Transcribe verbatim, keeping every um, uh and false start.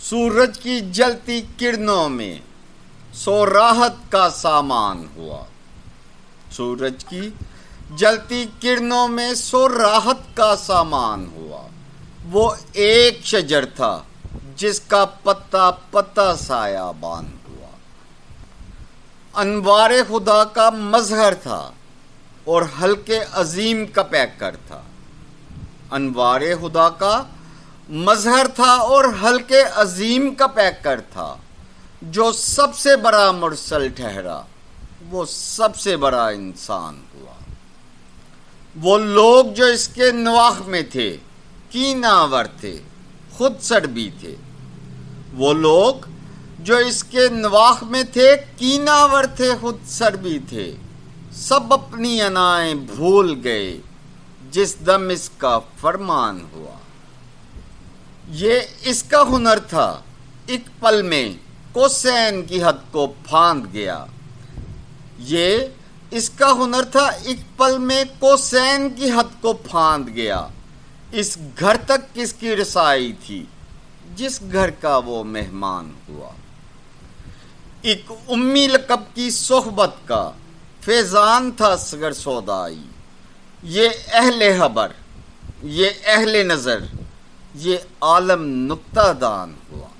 سورج کی جلتی کرنوں میں سو راحت کا سامان ہوا. سورج کی جلتی کرنوں میں سو راحت کا سامان ہوا. وہ ایک شجر تھا جس کا پتا پتا سایہ بان ہوا. انوار خدا کا مظہر تھا اور حلقے عظیم کا پیکر تھا. انوار خدا کا مظہر تھا اور حلقے عظیم کا پیکر تھا. جو سب سے بڑا مرسل ٹھہرا وہ سب سے بڑا انسان ہوا. وہ لوگ جو اس کے نواح میں تھے کینہ آور تھے، خود سربی تھے. وہ لوگ جو اس کے نواح میں تھے کینہ آور تھے، خود سربی تھے. سب اپنی انائیں بھول گئے جس دم اس کا فرمان ہوا. یہ اس کا ہنر تھا ایک پل میں کوسین کی حد کو پھاند گیا. یہ اس کا ہنر تھا ایک پل میں کوسین کی حد کو پھاند گیا. اس گھر تک کس کی رسائی تھی جس گھر کا وہ مہمان ہوا. ایک امی لقب کی صحبت کا فیضان تھا صغر سودائی. یہ اہل خبر، یہ اہل نظر، یہ عالم نکتہ دان ہوا.